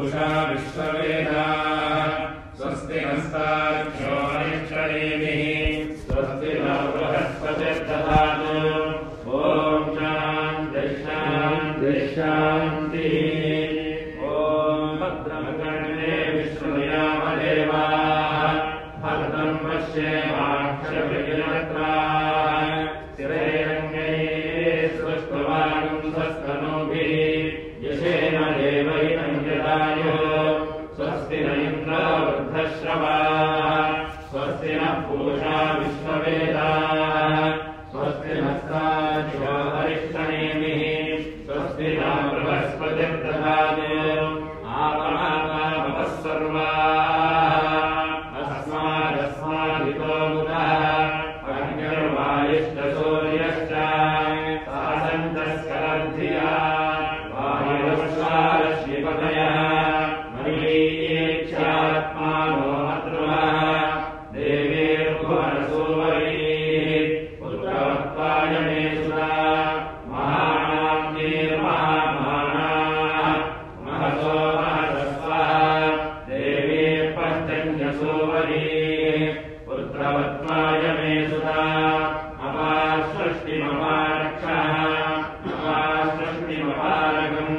पूषा विश्ववेदाः स्वस्ति नस्ताभ्यो अरिष्टनेमिः स्वस्ति नो बृहस्पतिर्दधातु ॐ शान्तिः शान्तिः शान्तिः ॐ भद्रमकर्णे विष्णुयामदेवाः भद्रं पश्येमाक्षभिर्यजत्राः स्थिरैरङ्गैः स्वस्तवागुंसस्तनूभिः यशेन देवहितं यदायुः स्वस्ति न इन्द्रो वृद्धश्रवाः स्वस्ति नः पूषा विश्ववेदाः स्वस्ति नस्ताभ्यो अरिष्टनेमिः स्वस्ति नो बृहस्पतिर्दधातु आपमापामपः सर्वाः अस्मादितो मुदः अग्निर्वायुश्च सासन्तस्करद्धिया वायुश्वारश्विपतयः मरीच्यात्मानो मद्रुमः देवीर्भुवनसूवरीः पुत्रवत्त्वाय मे सुता महानाम्नीर्महामानाः महतो महतस्वः देवीः पञ्चन्यसूवरीः पुत्रवत्त्वाय मे सुता अपासृष्टिमपारक्षः अपासृष्टिमपारकम्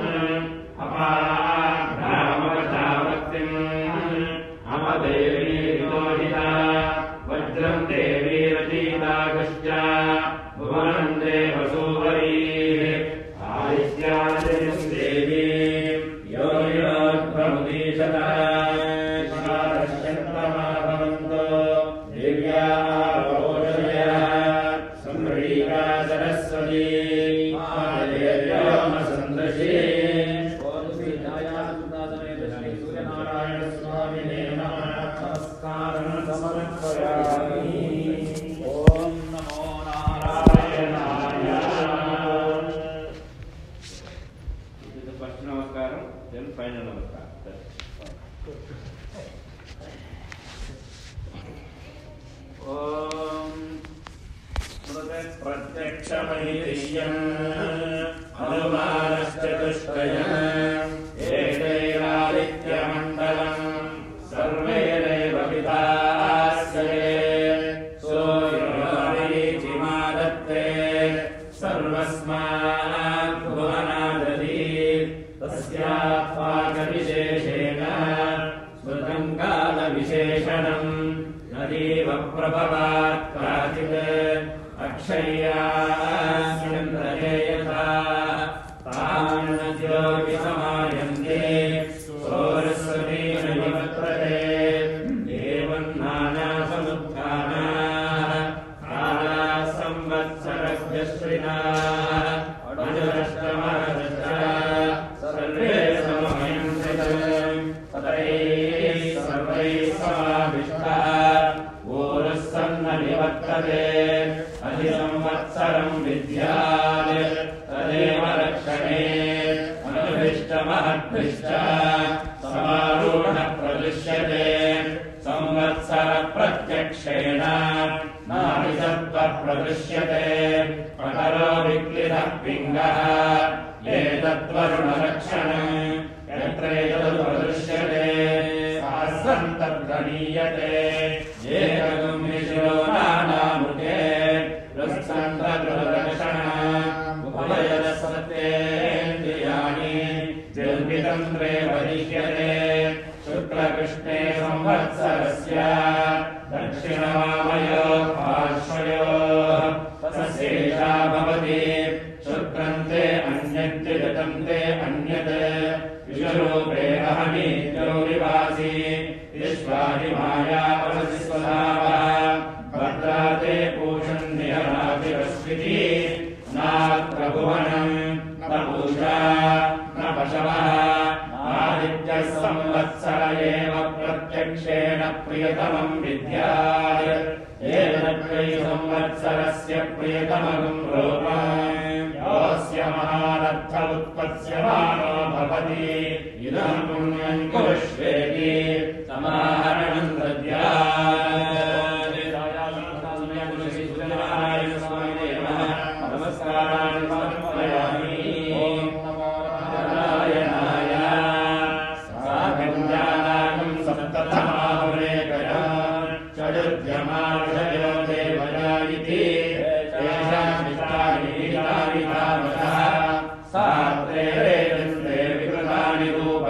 अपाभ्रामवचावक्तिम् अमदेवीर्योहिता वज्रम् देवीरचीतागश्च भुवनम् देवसूवरीः आदित्यादिम् देवीम् यो योऽध्वमुदीशतः शारश्चन्द्रमा भवन्तो दिव्यावोषयः सम्रीका सरस्वती आदेव्योमसन्दशी ॐ श्री छायासुतासमेत श्री सूर्यनारायण स्वामिने नमः नमस्कारं समर्पयामि। ॐ नमो नारायणाय। This is the first namaskaram, then final namaskaram. Om प्रत्यक्षमैत्रियम् अनुमानश्चतुष्टयम् एतैरादित्यमण्डलम् सर्वैरेव विधास्यते सूर्योऽरीचिमादत्ते सर्वस्मात् भुवनादधीत् तस्याः पाकविशेषेण स्मृतम् कालविशेषणम् नदीव प्रभवात् काचित् अक्षय्यास्यन्द्रये यथा तान्नद्योऽभिसमायन्ते सरस्वती न निवर्तते एवं नानासमुत्थानाः कालाः संवत्सरस्यश्रिताः अनुरष्टमहश्च सर्वे सममयन्ते ततैः सर्वैः समाविष्टः ऊरुः सन्न निवर्तते अधिसंवत्सरम् विद्यात् तदेव रक्षणे अनुभिष्टमहद्भिश्च समारूढः प्रदृश्यते संवत्सरप्रत्यक्षेण नाभिसत्त्वः प्रदृश्यते प्रकरो विक्लितः पिङ्गः एतद्वरुणलक्षणम् यत्रैतद् प्रदृश्यते सहस्रम् तद्गणीयते एकगम् विशिरो नानामुखे उभयरसतेन्द्रियाणि जल्पितन्त्रे वदिष्यते शुक्लकृष्णे संवत्सरस्य दक्षिणवामयोः पार्श्वयोः तस्यैषा भवति शुक्रन्ते अन्यद्विगतन्ते अन्यत् विश्वरूपे अहमीत्यो विभासि विश्वाहिमाया परसिस्वधावः भद्राते पूषन्निहरातिरस्विति नात्र भुवनम् न पूषा न पशवः आदित्यः संवत्सर एव प्रत्यक्षेण प्रियतमम् विद्यात् एतद्वै संवत्सरस्य प्रियतमम् रूपम् योऽस्य महारथ उत्पत्स्यमानो भवति इदम् पुण्यम् कुरुष्वेति समाहरणम् दद्यात्। नमस्काराणि समर्पयामि। ॐ नमो नारायणाय।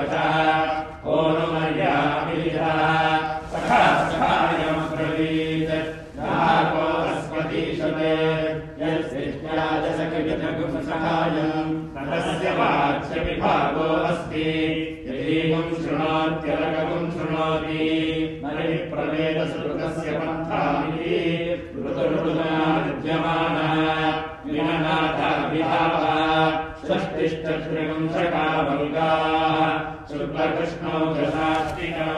वचः ओनुमर्यामिलितः सखा सखायमब्रवीत् नाको अस्मतीशते यस्याजसकवितगुंसहायम् तस्य वाच्य विभागो अस्ति यदीगुं शृणोत्यरगुं शृणोति नरिप्रवेदसुकृतस्य पन्थामिति ऋतुरुदुनाद्यमानः विननाथाभिभावः षष्टिश्चत्रिविंशकावल्गाः शुक्लकृष्णौ दशास्तिकौ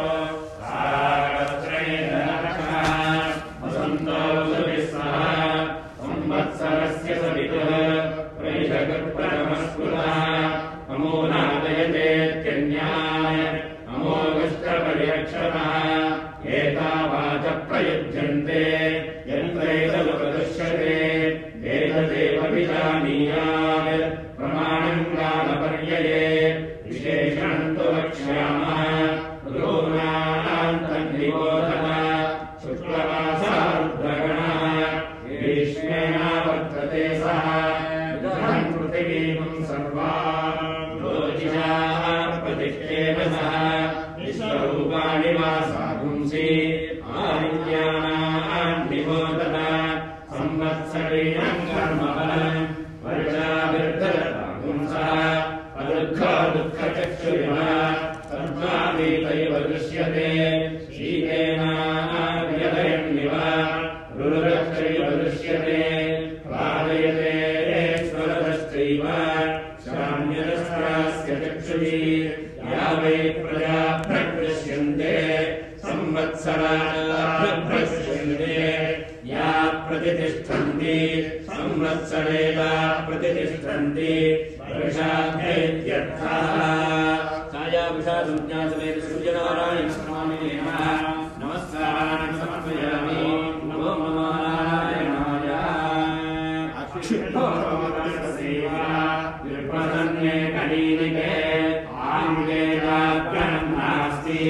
वसन्तो सुविस्मः संवत्सरस्य सवितुः प्रैषकृत्प्रथमस्कृतः अमोनादयतेत्यन्याय अमोघश्चपर्यक्षतः एतावाच प्रयुज्यन्ते यन्त्रैतदुपदुष्यते एतदेव विजानीयात् प्रमाणं कालपर्यये विशेषणं तु वक्ष्यामः ऋतूनान्तन्निबोधः शुक्लमासारुद्रगणः ग्रीष्मेणावर्तते सः विदधन् पृथिवीं सर्वान् ज्योतिषाः प्रतिष्ठेन सः विश्वरूपाणि वासागुंसि आदित्यानान्निबोधः संवत्सरीणं कर्मफलम् वर्षाभिर्धरतागुंसः अदुःखो दुःखचक्षुरिव तद्वावीतैव दृश्यते शीतेनाव्यदयन्निव रुरुरक्षैव दृश्यते पादयते स्वरदश्चैव शाम्यदस्त्रास्य चक्षुषि या वै प्रजा प्रदृश्यन्ते संवत्सराः या प्रतिष्ठन्ति संवत्सरेला प्रतिष्ठन्ति वर्षाभ्येत्यर्थः छायाविषासंज्ञासमेत सूर्यनारायणस्वामिने नमः नमस्कारान् समर्पयामि नमो नारायणाय अक्षिप्तोसेवा विप्रसन्ने कलीनिके आङ्गे जाग्रहं नास्ति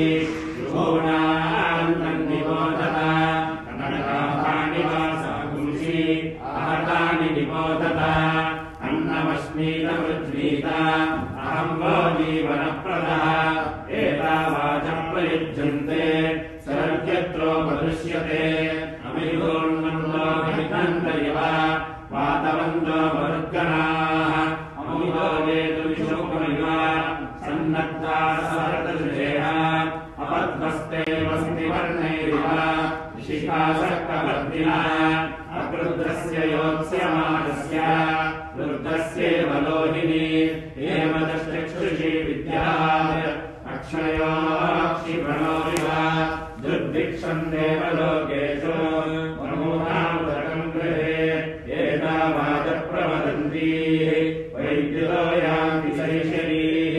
ऋतूनान्तन्निबोधः कनकानि वासागुंसि आहतानि निबोधः अन्नमस्मीतमृज्मीत अहं वो जीवनप्रदः एतावाचं प्रयुज्यन्ते सर्वत्रोपदृश्यते अमितोन्मन्दो हितन्त इव वातवन्तो मरुद्गणाः अमितो वेदु विशोकमिव सन्नद्धाः सहृदृशेः अपद्मस्ते वस्तिवर्णैरिव शिखासक्तवर्तिनः अकृद्धस्य योत्स्यमानस्य वृद्धस्येव लोहिनी हेमदश्चक्षुषी विद्यात् अक्षयोक्षिप्रणोरिव दुर्भिक्षं देवलोकेषु मनोनामुदकं गृहे एतावाचप्रवदन्ति वैद्युतो यान्ति शैशरीः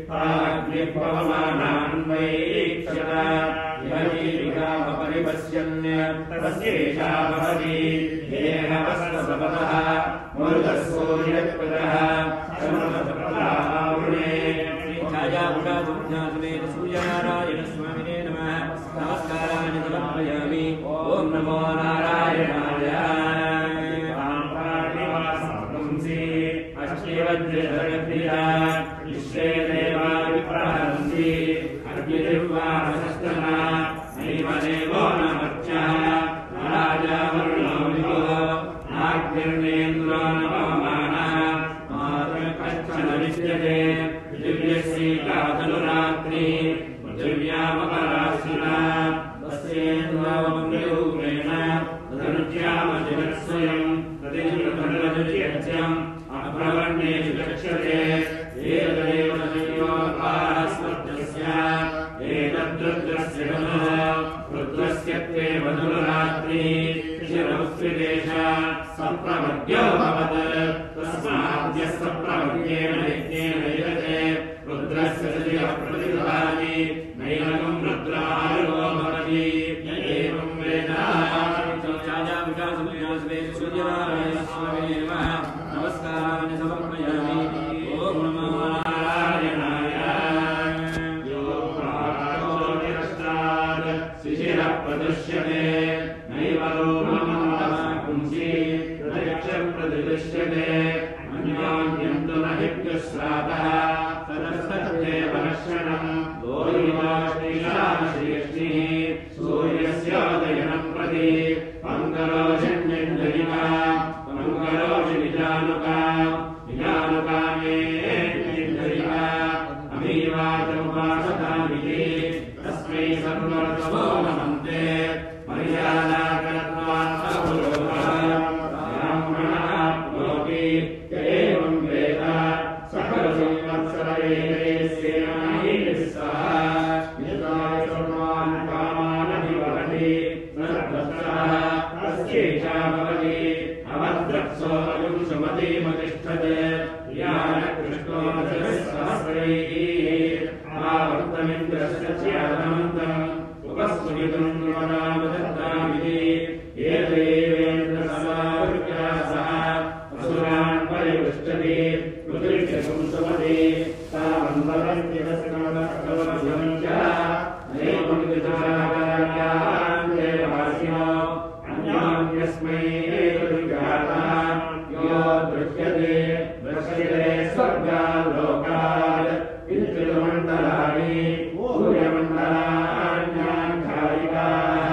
पाग्निपवमानान्वैक्षत जीविकामपरिपश्यन् तस्यैषा भवति येन वस्त्रसपदः मुरुदसूर्यकृतः समृतप्रदावृणे छायापुषासंज्ञासमेत सूर्यनारायणस्वामिने नमः नमस्कारान् समर्पयामि ॐ नमो नारायणाय अष्टिवज्रधरप्रिया विश्वे देवा विप्रहरन्ति अग्निर्वाहसस्तना नैव देवो न मर्त्यः राजा वरुणो विभुः नाग्निर्नेन्द्रो न पवमानः मातृकश्चन विद्यते दिव्यश्रीकाधनुरात्रिः दिव्यामपराशुना तस्येन्द्रोमङ्गलरूपेण तदनुज्यामजगत्स्वयम् तदिन्द्रधनुर्यज्यम् अप्रवण्येषु चक्षते एतदेव संयोगास्मर्तस्य एतद्रुद्रस्य धनुः रुद्रस्य ते मधुरात्रिः शिरौस्त्रिदेश सप्रवर्ग्यो भवत् तस्माद्य सप्रवर्ग्येण यज्ञेन यजते रुद्रस्य सजिः प्रतिदधाति नैवं रुद्रारुगो भवति एवं वेद छायाविषासंज्ञासमेत सूर्यनारायणस्वामिने नमः नमस्कारान् समर्पयामि ॐ नमो नारायणाय शिशिरः प्रदृश्यते नैव रोममन्दमाकुंसि प्रतिदृश्यते अन्योन्यं तु न हिप्युः दर्शनम् लोहिताश्रीशानश्रीष्णिः सूर्यस्योदयनम् प्रति मङ्गलोषण्यञ्जलिका मङ्गलोषिनिजानुका निजानुका मे निजलिका अमीवाचमुपासतामिति तस्मै सर्वतो नमन्ते मर्यादाकरत्वात्मपुरोगः ब्राह्मणः लोके एवं वेद सकलसंवत्सरैः सह यदाय सर्वान् कामानभिवहति नरभ्रष्टः तस्यैषा भवति अवद्रक्षो अयुंसुमतीमतिष्ठते यानकृष्णो सहस्रैः आवर्तमिन्द्रस्य च्यादनन्तम् उपस्फुटितुम् वदामदत्तामिति एतैवेन्द्रसमावृत्या सह असुरान् परिपृष्ठति पृथिव्यगुं सुमति तावन्वदन्त्यवस्कवस्कवस्यम् च नैवं विचारायान् देवासिनो अन्यान्यस्मै एतद्विजातः यो दृश्यते दृश्यते स्वर्गाल्लोकात् विद्युन्मण्डलानि सूर्यमण्डलान्यान् धारिकाः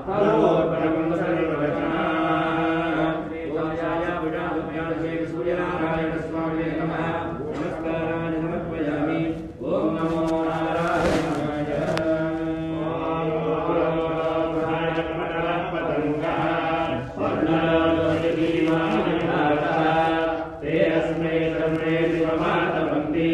सूर्यनारायणस्वामिने नमः नमस्काराणि समर्पयामि ॐ नमो नारायणाय ते अस्मै सर्वे शिवमातवन्ति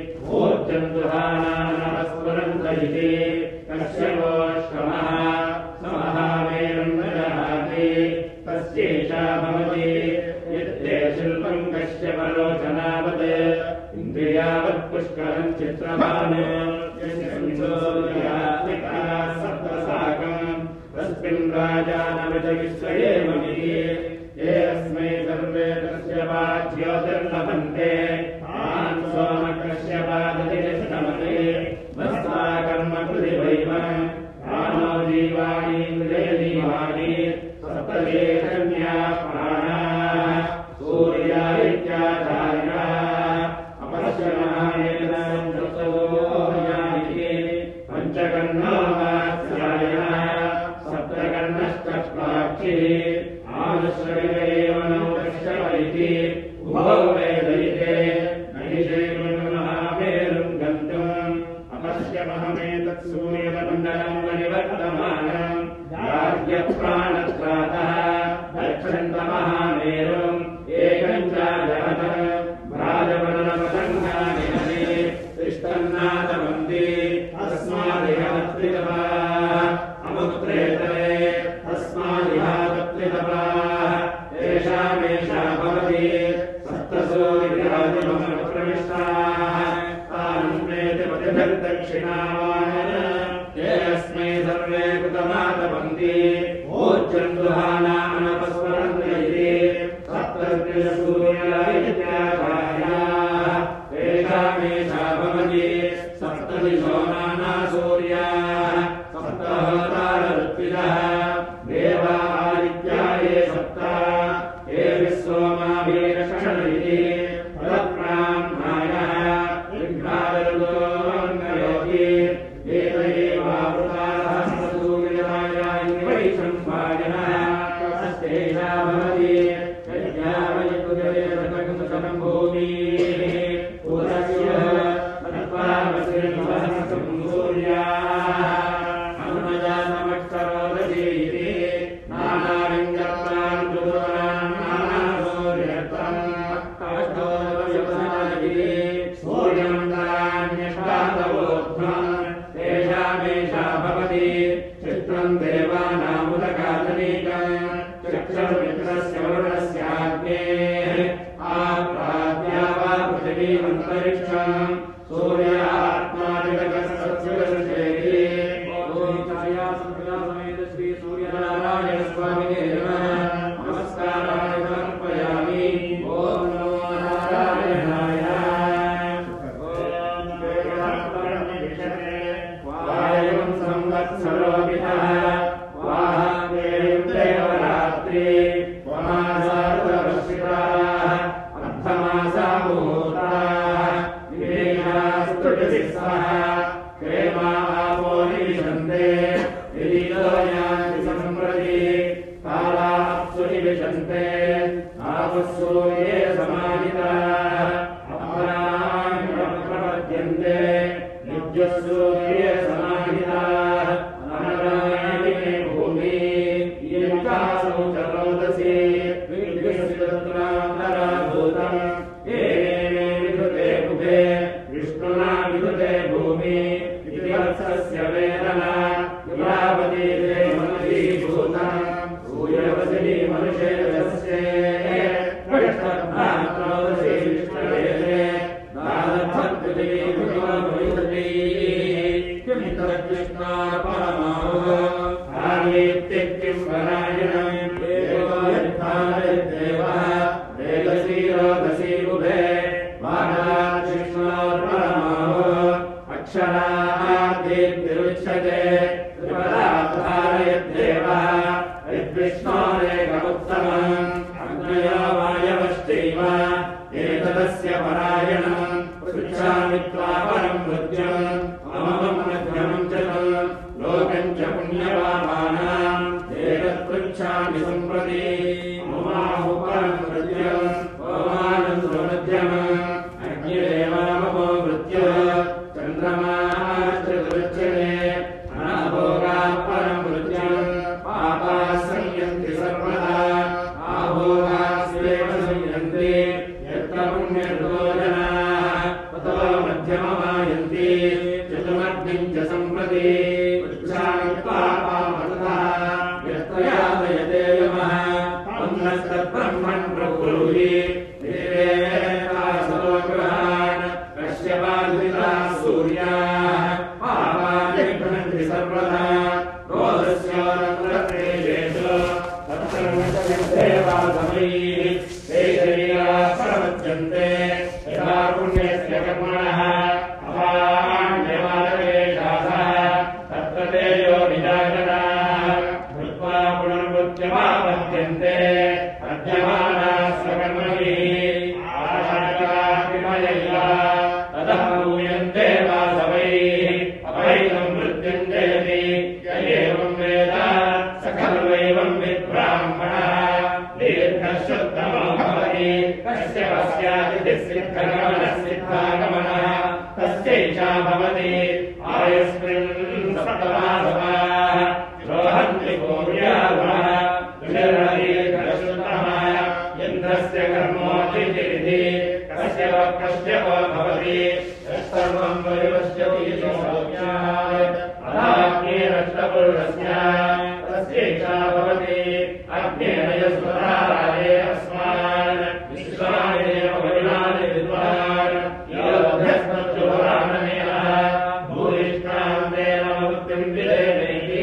ऊर्जन्तुहानानमस्फुरन्त इति कश्यपोऽष्टमः समहामेरम् ददाति तस्यैषा भवति यत्ते शिल्पम् कश्यपलोचनावत् इन्द्रियावत् पुष्करम् चित्रभान् सप्तसाकम् तस्मिन् राजानवजविश्वयेममिति ये अस्मै सर्वे कश्यपाज्योतिर्लभन्ते तान् सोमकश्यपादतिष्ठमते वस्ताकर्मकृतिवैवम् प्राणो जीवाणीन्द्रियजीवाणि सप्तदेशन्या प्राणाः सूर्या इत्याचार्याः अपश्यमानेन दत्तवोऽयानिति पञ्चकर्णो वात्स्यायनः सप्तकर्णश्चक्राक्षिः आनुश्रविरेव नो कश्यप इति उभौ वेदयिते नैषैर्महामेरुम् गन्तुम् अपश्यमहमेतत् सूर्यमण्डलम् परिवर्तमानम् राज्यप्राणत्रातः दक्षन्तमहामेरुम् एकम् च जगत् भ्राजवर्णपतङ्गानि तिष्ठन्नादवन्ति तस्मादिहत्रितपाः अमुत्रेतरे तस्मादिहातत्रितपाः तेषामेषा भवति सप्तसूर्यादिमप्रविष्टाः तानन्मेति पतिभिर्दक्षिणावान् ते अस्मै सर्वे कृतमातवन्ति ऊर्जन्तुहानामनपस्मरन्त इति सप्तसूर्याः तेषामेषा भवति सप्तदिशो नानासूर्याः सप्तहोतारऋत्विजः देवा आदित्या ये सप्त ये विश्वमाभिरक्षण इति तत्प्राह्मणायः विघ्नादरुदोऽन्वयोति एतैवावृताः सहस्रसूर्यराजा वैशम्पायनः तस्यैषा भवति यज्ञावयकुजयशतकं भूमिः पुरस्य तत्त्वावश्यं सूर्याः अनुमजातमक्षरोदशी इति नानालिङ्गत्वान् चतुरान् नानासूर्यत्वम् अष्टोदशवसनादिति सूर्यमण्डलान्यष्टादवोऽध्वम् तेषामेषा भवति चित्रम् देवानामुदकादनीकम् चक्षुर्मित्रस्य वरुणस्याग्नेः आप्राद्या वा पृथिवीमन्तरिक्षम् सूर्यात्मादिगतसत्सुरसुषेति ॐ छायासंप्रदासमेत श्री सूर्यनारायणस्वामिने नमः नमस्काराणि समर्पयामि ॐ नमो नारायणाय वायं संवत्सरोऽपितः वाहादेवं देवरात्रि वमासार्धवर्षिताः अर्धमासा मुहूर्ताः विवेकास्तुतिः सह सूर्ये समाहिताः अनरायणे भूमि यन्तासौ चरोदसी विश्वतत्रान्तराभूतम् येने विधुते कुबे विष्णुना विधुते भूमि इति वत्सस्य वेदना यावती मनुषीभूतम् सूर्यवसि मनुषेयस्य प्रष्टभ्रान्तरोदसी विष्णुवेदे दादत्थद्विजये भगवद्गीते किं तद्विष्णार्पणमाहो आर्येत्तिं परायणम् देवो यद्धारयद्देवः वेदसी रोदसी उभे वादाविष्णार्पणमाहो अक्षराद्येत्तिरुच्यते त्रिपदाधारयद्देवः यद्विष्णोरेकमुत्तमम् अग्नयो वायवश्चैव एतदस्य परायणम् पृच्छामि त्वापरम् मृत्युम् अममम् मध्यमम् च लोकम् च पुण्यपापानाम् एतत्पृच्छामि सम्प्रति ममाहुपरम् मृत्युम् ओमानम् सुमध्यमम् अग्निरेवामपो मृत्युः चन्द्रमाश्चतुरुच्यते अनाभोगात् परम् मृत्युम् पापाः संयन्ति सर्वदा आभोगास्वेव संयन्ति यत्र पुण्यर्तो जनाः ततो मध्यममायन्ति चतुमग्निम् च सम्प्रति पृच्छामि पापामतः यत्र यातयते यमः अन्नस्तद्ब्रह्मन् प्रब्रूहि देवेतासो गृहान् कश्यपादिताः सूर्याः पापानि गृह्णन्ति सर्वदा रोदस्योरन्ध्रक्लेशेषु तत्सर्वदेवासमैः ते शरीराः प्रवज्यन्ते यथा पुण्यस्य कर्मणः अपाण्यमानवेशासः तत्र तेजो विजागराः कृत्वा पुनर्मृत्युमापद्यन्ते अद्यमानाः स्वकर्मभिः आशाकाः विमयैव ततः पूयन्ते वासवैः अपैतं मृत्युम् जयति य एवम् वेद स खल्वैवम् विद्ब्राह्मणः दीर्घश्रुतमो भवति कस्य पश्यादिति सिद्धगमनः सिद्धागमनः तस्यैषा भवति आयुष्मिन् सप्तमासवाः रोहन्ति भूर्यावः दीर्घश्रुतमः यन्त्रस्य कर्मोऽतिथिरिति कस्य वो भवति सर्वम् परिपश्यति सौख्यात् अदाज्ञेरष्टपुरुषस्य तस्यैषा भवति अग्नेन यस्वधाराये अस्मान् विश्वानेव वैनानि विद्वान् योऽध्यस्मज्जुहोरानमेनः भूयिष्ठान्तेन मुक्तिम् विदेवेति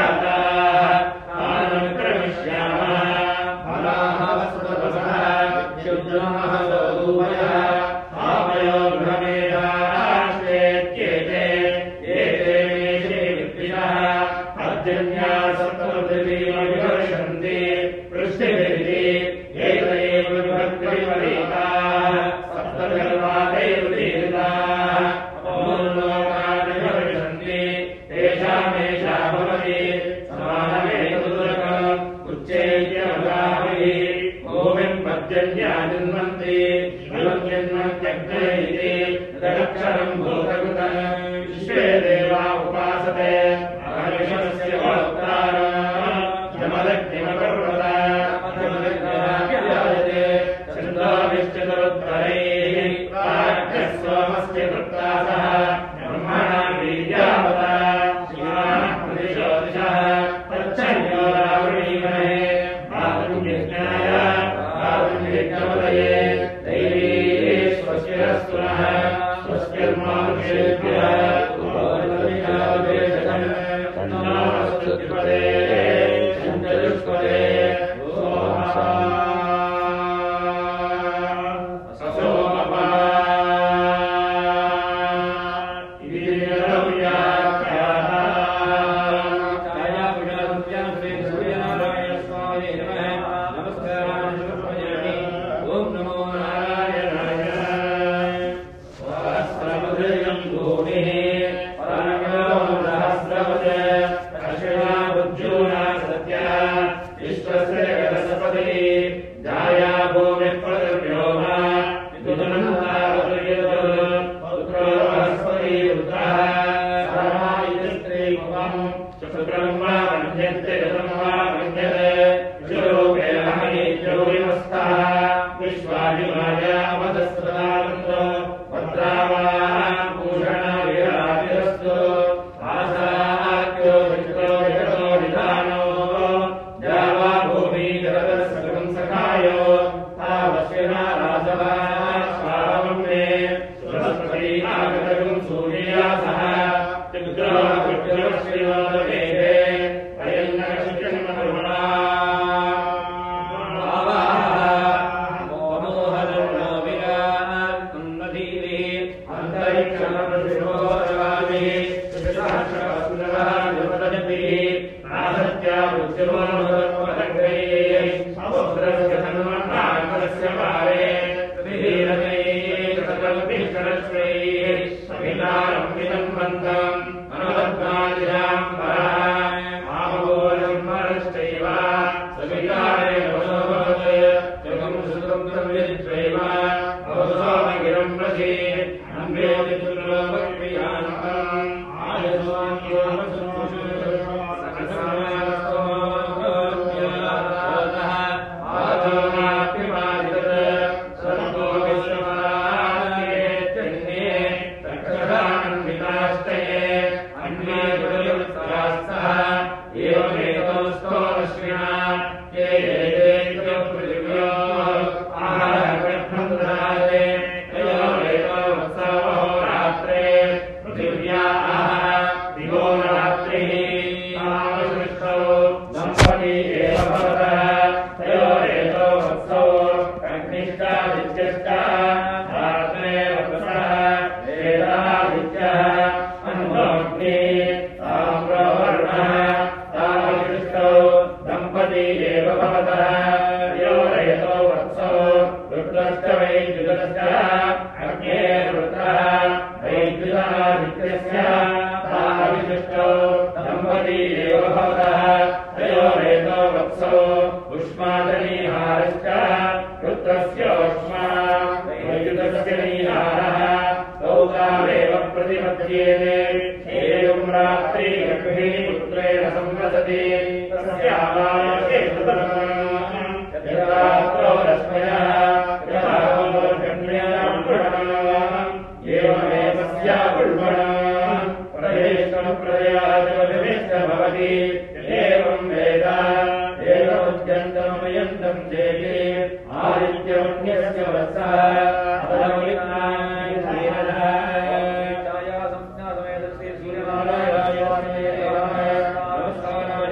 नमस्कार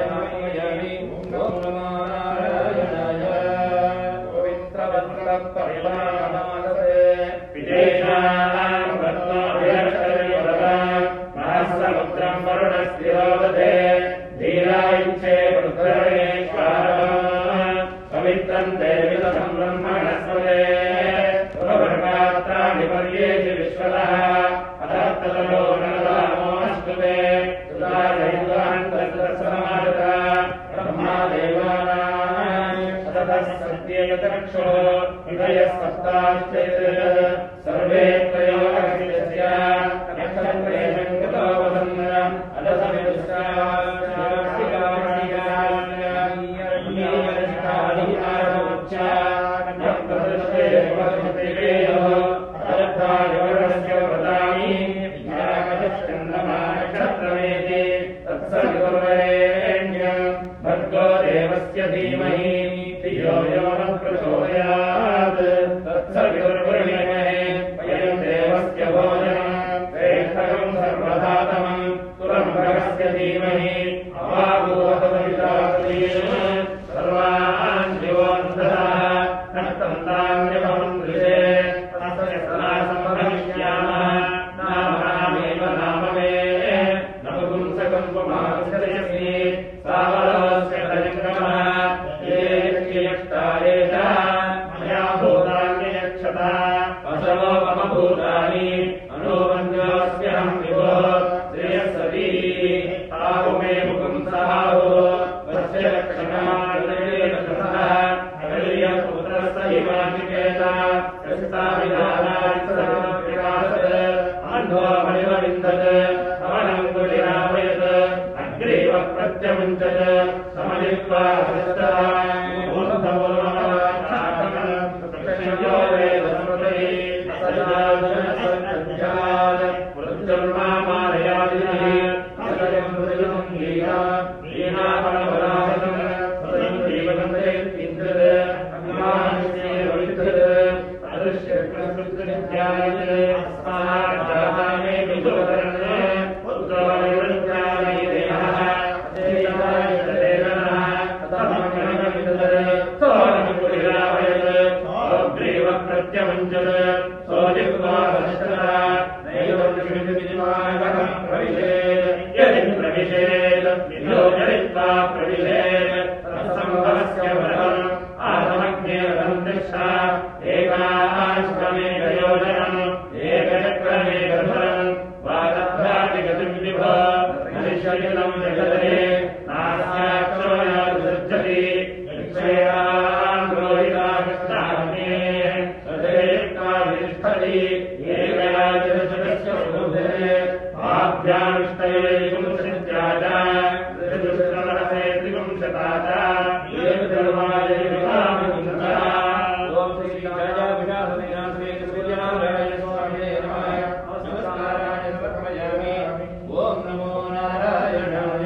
पवित्रं देवितं ब्रह्मणस्पदे प्रवर्गात्राणि पर्येषु विश्वतः अतः नमोऽस्तुते सुदायैवान्तस्तमागता ब्रह्मादेवानाम् अतः सत्येतरक्षो हृदयः सप्ताश्चेत् सर्वे त्रयो अग्निस्य नक्षत्रेषु गतो वसन् भर्गो देवस्य धीमहि धियो यो नः प्रचोदयात् तत्सवितुर्वरेण्ये वयं देवस्य भोजनं श्रेष्ठकं सर्वधातमं तुरं भगस्य धीमहि अवाभूत सर्वान् जीवोऽन्तः नक्तं तान्यवहं दृशे तस्य सदा सम्भविष्यामः नामेव नाम मे नपुंसकं पुमागच्छति सावलोस्य तजङ्गमः ये यक्षतारेत मया भूतानि यक्षता वसवो मम भूतानि अनुवन्द्योऽस्म्यहं विभो श्रेयस्सती तावु मे मुकुंसहाहो वस्य लक्षणान्येतसः अगल्यपुत्रस्य हिमाचिकेत यस्ताविधानादिसर्वविकासत् अन्धो मणिवविन्दत् अवनं कुलिरावयत् अग्रीव प्रत्यमुञ्चत् समलित्वा हस्तः ूर्धवोर्मयो वेदस्मृतिः असजाजनसज्जात् मृत्युर्मामालयादिनः असजं मृदुं लीला लीलापणवराहतं सदं जीवन्ते इन्द्रत् अभिमानस्य विद्युत् अदृश्यकृतनित्यायत् अस्मात् जातामे विदुरन् पुत्रो निवृत्याय देहः प्रत्यवञ्चत् सोऽजित्वा सष्टः नैवं प्रविशेत् यदि प्रविशेत् विधो जडित्वा प्रविशेत् तत्सम्भवस्य व्रतम् आत्मज्ञेयं तिष्ठा एकाश्वमेकयोजनम् एकचक्रमेकधुरम् वादभ्रातिगतिं विभो नरिष्यजितं जगदे नास्याक्षो यादृसज्जति विक्षेयान् रोहिता कृष्णाग्ने सदेकाविष्ठति एकया जलशतस्य सुबुद्धे आभ्यामिष्टये पुंसत्याजा ऋतुश्रमरसे त्रिपुंसताजा ये धर्माय विकामिपुंसता ओम श्री राजा विनाशनाय सूर्यनारायण स्वामिने नमः नमस्काराय समर्पयामि ओम नमो नारायणाय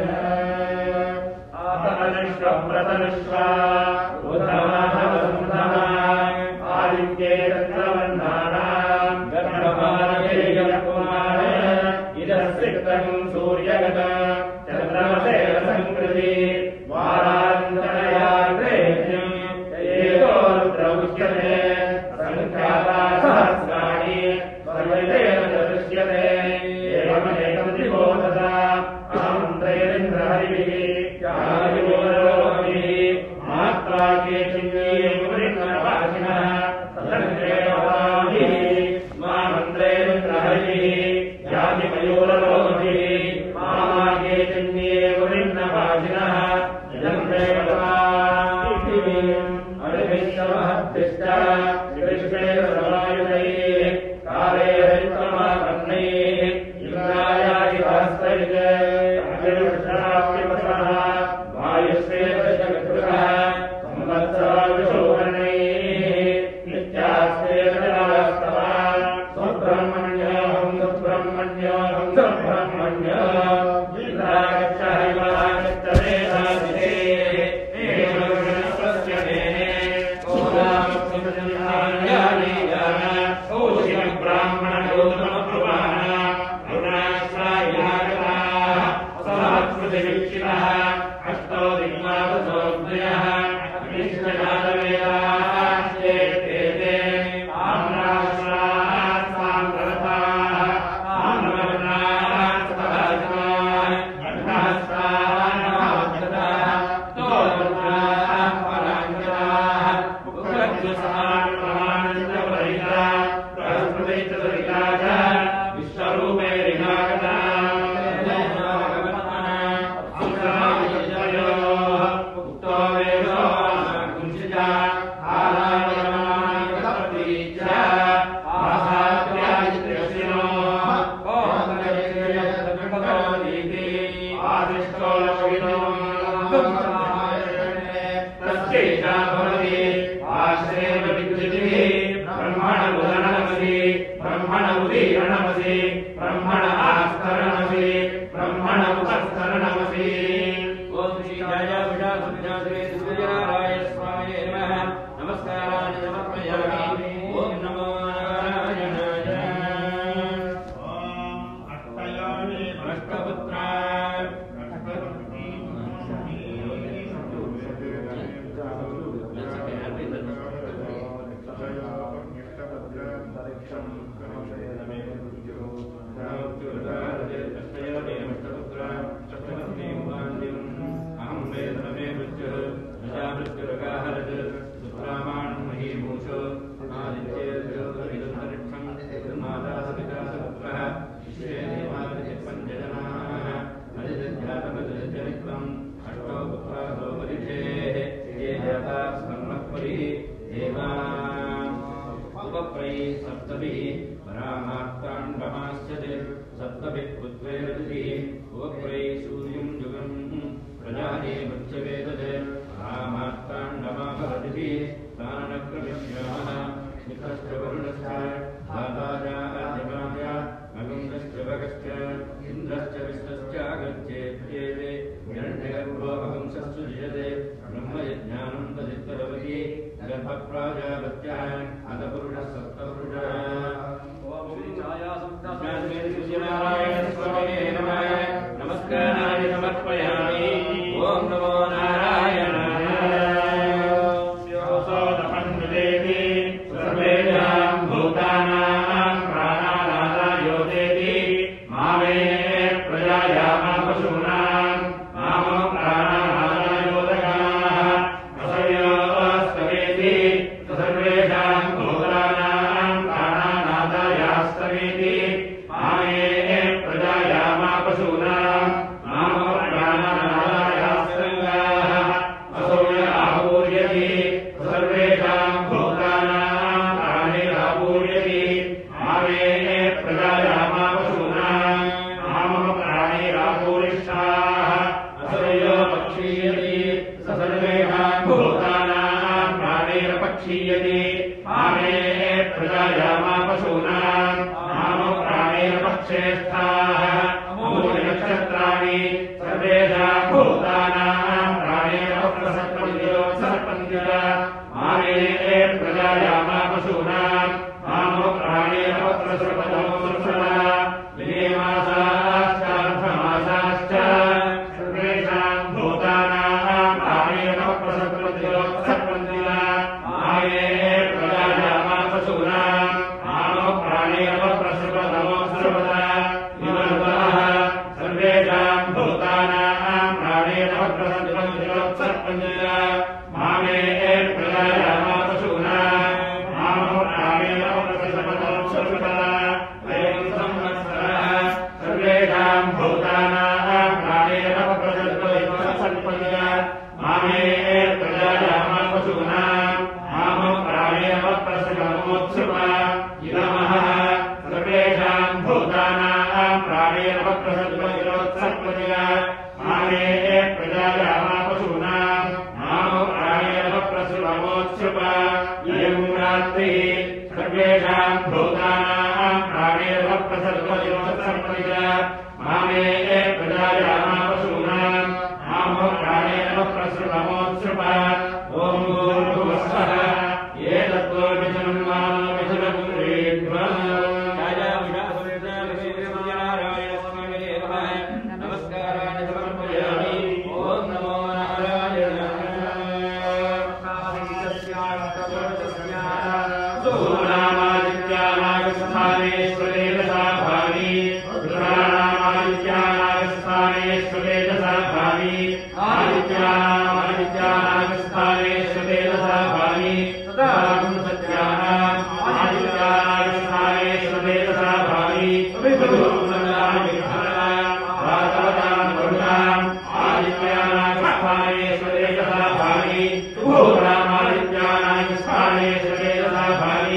आतमनिष्वव्रतनिष्वा उद्धमाधवसुन्दः आदित्ये चन्द्रवन्नानां गर्भमानकेयकुमार इदस्सिक्तं सूर्यगत चन्द्रमसे संकृति वारान्तरयात्रेज्ञं एको रुद्र उच्यते संख्याता सहस्राणि सर्वैतेन दृश्यते एवमेकं त्रिबोधता अहं त्रैरिन्द्रहरिभिः चारिवोरोभिः मात्रा केचिन्ये मुनिर्नवासिनः सदन्त्रेवताभिः मामन्त्रेन्द्रहरिभिः यातिमयूररोभिः मामा केचिन्ये मुनिर्नवासिनः इदन्त्रेवताभिः अनिभिश्चमहद्दिष्ट विविश्वे सर्वायुधैः काले हरित्वमापन्नैः इन्द्रायादिहस्तैः अग्निवृषाप्यवसः वायुश्वेतशमित्रुः संवत्सराविशोभनैः नित्यास्तेजरास्तवा सुब्रह्मण्योऽहं सुब्रह्मण्योऽहं सुब्रह्मण्यो इन्द्रागच्छ हरिवागच्छ मेधादिते अष्टो दिग्मासोऽग्नयः तस्यैषा भवति आश्रेव विद्युतिः ब्रह्मण उदरणमसि ब्रह्मण उदीरणमसि ब्रह्मण आस्तरणमसि ब्रह्मण उपस्तरणमसि। ओम श्री जय विष्णु सुज्ञाते सूर्याय स्वामी नमः। नमस्कारान् समर्पयामि। ओम नमो नारायणाय। ओम अष्टयामि अष्टपुत्राय सप्तभिः परामार्ताण्डमास्यते सप्तभिः पुत्रेरतिः उपप्रै सूर्यं जुगं प्रजाने मत्स्यवेदते परामार्ताण्डमापरतिः तानक्रमिष्यामः मित्रश्च वरुणश्च धाताराजमाय अगुन्दश्च भगश्च इन्द्रश्च विश्वश्चागच्छेत्येते हिरण्यगर्भोऽहंसस्तु जियते ब्रह्मयज्ञानं तदित्तरवति गर्भप्राजापत्यः अथ पुरुषः सप्तपुरुषः। ओम श्री छायासुनारायण स्वामिने नमः। नमस्काराणि समर्पयामि। ओम नमो नारायणाय। योऽसोदपन्नुदेति सर्वेषां भूतानां प्राणानादायो देति मामे प्रजायामा पशूनां माम प्राणानादायोदकाः असयोस्तवेति सर्वेषां भूतानां प्राणानादायास्तवेति मामे प्रजायामा पशूनां माम प्राणानादायास्तङ्गाः असौय आपूर्यति सर्वेषां भूतानां प्राणैरापूर्यति मामे प्रजायामा पशूनां माम प्राणैरापूरिष्ठाः असौयो पक्षीयति सर्वेषां भूतानां प्राणैरपक्षीयति मामे प्रजायामा पशूनां माम प्राणैरपक्षेष्ठाः अमूल्यनक्षत्राणि सर्वेषां भूतानां प्राणैरपप्रसर्पन्त्य मामे प्रजायामा पशूनां माम प्राणैरपप्रसर्पतमोऽर्षदा विनेमासाश्चार्धमासाश्च सर्वेषां भूतानां प्राणैरपप्रसर्पन्त्य मामे प्रजायामा पशूनां माम प्राणैरपप्रसर्पतमोऽर्षदा विमर्दः सर्वेषां भूतानां प्राणैरपप्रसर्पन्त्य मामे प्रजायामा पशूनां माम प्राणैरपप्रसर्पतमोऽर्षदा अयं संवत्सरः सर्वेषां भूतानां प्राणैरपप्रसर्पन्त्य मामे प्रजायामा पशूनां माम प्राणैरपप्रसर्पतमोऽर्षदा इदमः सर्वेषां भूतानां प्राणैरपप्रसर्पन्त्य मामे प्रजायामा पशूनां माम प्राणैरपप्रसर्पतमोऽर्षदा इयं रात्रिः सर्वेषां भूतानां प्राणैरपप्रसर्पन्त्य मामे प्रजायामा पशूनां माम प्राणैरपप्रसर्पतमोऽर्षदा ॐ भूर्भुवस्सः एतद्वोर्मिथुनं मानो मिथुनपुरेभ्यः। नमस्काराणि समर्पयामि। ओम नमो नारायणाय। सूर्यनामादित्यानागस्थानेष्वेदसा भावी रुद्राणामादित्यानागस्थानेष्वेदसा भावी आदित्यानागस्थानेष्वेदसा भावी तदाहं सत्यानाम् आदित्यानागस्थानेष्वेदसा भावी आदित्यानागस्थानेष्वेदसा भावी भूरामादित्यानागस्थानेष्वेदसा भावी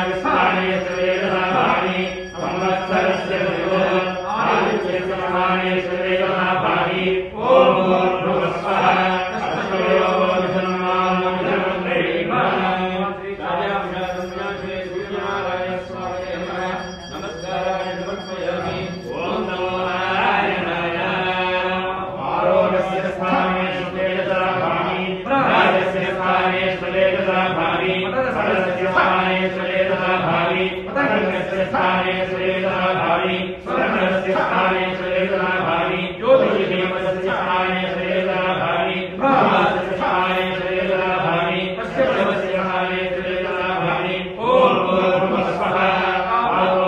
आदित्यानागस्थानेष्वेदसा भावी संवत्सरस्य आदित्यस्य समाने स्थाने सुरेतः भावी स्वरमणस्य स्थाने सुरेतः भावी ज्योतिषीमस्य स्थाने सुरेतः भावी भावास्य स्थाने सुरेतः भावी पश्यवस्य स्थाने सुरेतः भावी ओम भूर्भुवः स्वः आदो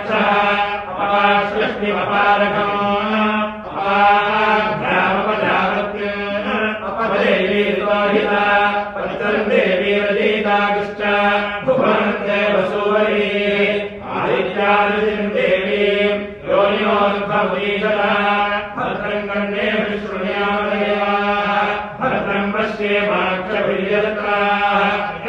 Aparakam, नीतागश्च भुवनन्ते वसुवरी आदित्यादितिं देवीं योनियोद्भवतीतरा भद्रं कर्णेभिः शृणुयाम देवाः भद्रं पश्येमाक्षभिर्यजत्राः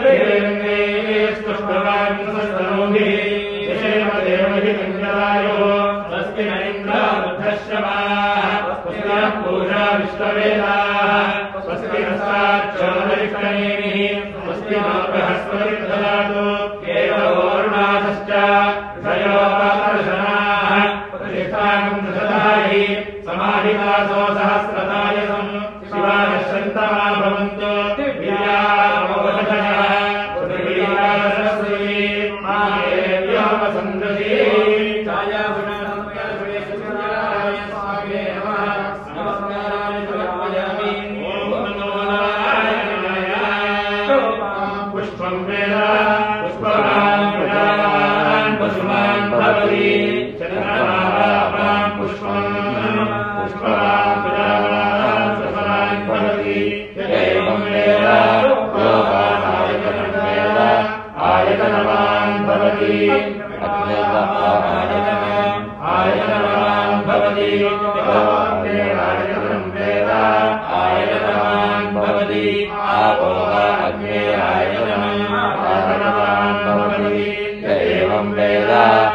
स्तुष्टवांसस्तनूभिः यशेम देवहितं जलायो स्वस्ति न इन्द्रो वृद्धश्रवाः स्वस्ति नः पूषा विश्ववेदाः स्वस्ति नस्ताच्चोदरिष्टनेमिः स्वस्ति नो बृहस्पतिर्ददातु केवलोरुणाधश्च ऋषयोपाकर्षणाः प्रतिष्ठाकं दशधायि समाहितासो सहस्रतायसं शिवानश्यन्तमा भवन्तु दिव्यामोघटयः पृथिवीया सरस्वती माहेव्योमसन्दृशी छायाभुजनमस्काराय स्वाहे नमः नमस्काराय समर्पयामि ॐ नमो नारायणाय पुष्पं वेद पुष्पवान् प्रजावान् पशुमान् भवति चन्द्रमावान् पुष्पं पुष्पवान् प्रजावान् पशुमान् भवति एवं वेद योगानायतनं वेद आयतनवान् भवति आयतनवान् भवति आयतनं वेद आयतनवान् भवति आपो वा अग्ने आयतनवान् भवति एवं वेद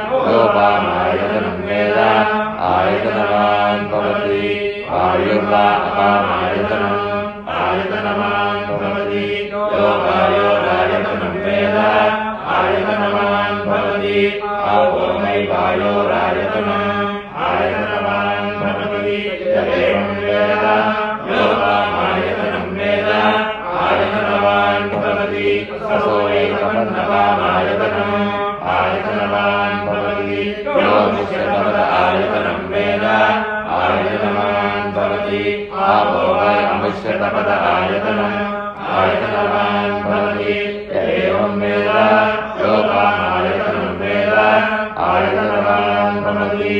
योपामायतनं वेद आयतनवान् भवति वायुर्वा अपामायतनम् आयतनवान् भवति योगायोरायतनं वेद आयतनवान् भवति आपो वै वायोरायतनम् आयतनवान् भवति एवं वेद योगामायतनं वेद आयतनवान् भवति ससो एकमन्नवामायतनम् आयतनवान् भवति यो मिश्रपद आयतनं वेद आयतनवान् भवति आपो वै अमिश्रपद आयतनम् आयतनवान् भवति एवं वेद योगामायतनं वेद आयतनवान् भवति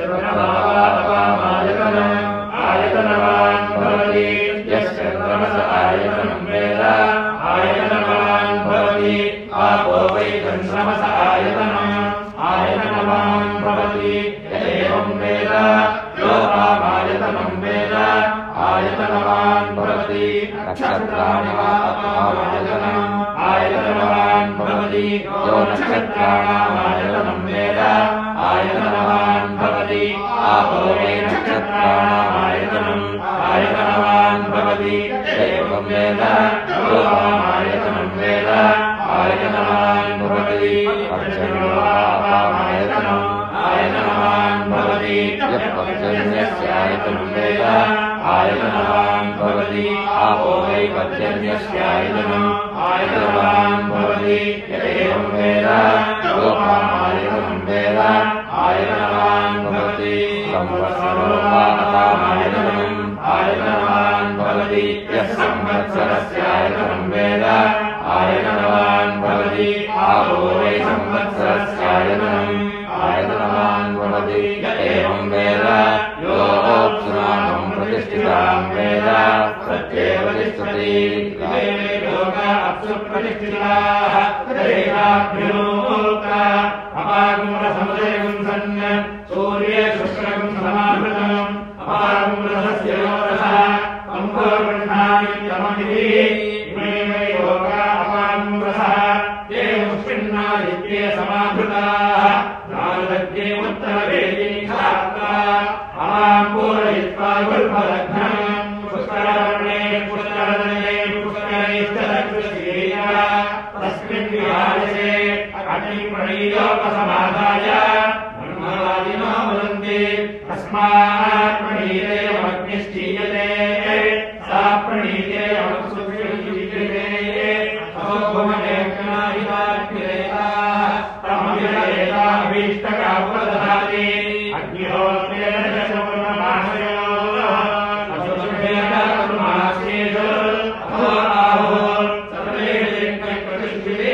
चन्द्रमावापामायतनम् आयतनवान् भवति यश्चन्द्रमस आयतनं वेद आयतनवान् भवति आपो वै चन्द्रमस आयतनम् आयतनवान् भवति एवं वेद योगामायतनं वेद आयतनवान् भवति नक्षत्राणि वा अपामायतनम् आयतनवान् भवति यो नक्षत्राणामायतनं वेद आयतनवान् भवति आपो वै नक्षत्राणामायतनम् आयतनवान् भवति एवं वेद योगामायतनं वेद आयतनवान् भवति पर्जन्यो वा अपामायतनम् आयतनवान् भवति यः पर्जन्यस्य आयतनं वेद आयतनवान् भवति आपो वै पर्जन्यस्य आयतनम् आयतनवान् भवति एवं वेद योगामायतनं वेद आयतनवान् भवति संवत्सरो वा अपामायतनम् आयतनवान् भवति यः संवत्सरस्य आयतनं वेद आयतनवान् भवति आपो वै संवत्सरस्य आयतनम् आयतनवान् भवति एवं वेद यो अप्सुनां प्रतिष्ठितां वेद प्रत्येव तिष्ठति योगा अप्सु प्रतिष्ठिताः तदेवाभ्युनोक्ता अपागुम्रसमुदयं सन् सूर्ये शुक्रं समावृतम् अपागुम्रसस्य योगः अम्बोगृह्णामि तममिति इमे वै योगा अपागुम्रसः ते मुष्टिन्नादित्ये समावृताः नारदज्ञे उत्तरवेदिनी शास्त्रा अमाम्बूरयित्वा गुल्फलग्नम् पुष्करवर्णे पुष्करदने पुष्करैश्चरकृष्येया तस्मिन् विहारसे अग्निप्रणीयोपसमादाय ब्रह्मवादिनो वदन्ति तस्मात् प्रणीतेयमग्निश्चीयते सा प्रणीते अमसुक्षीयते असो भुवनेऽग्नाहिताग्निरेताः तमभिरेता अभीष्टकापुरदधाति अग्निहोत्रेण शौर्णमाशयो अशुभेन करुमास्येषु अथो आहुः सर्वेषु यज्ञप्रतिष्ठिते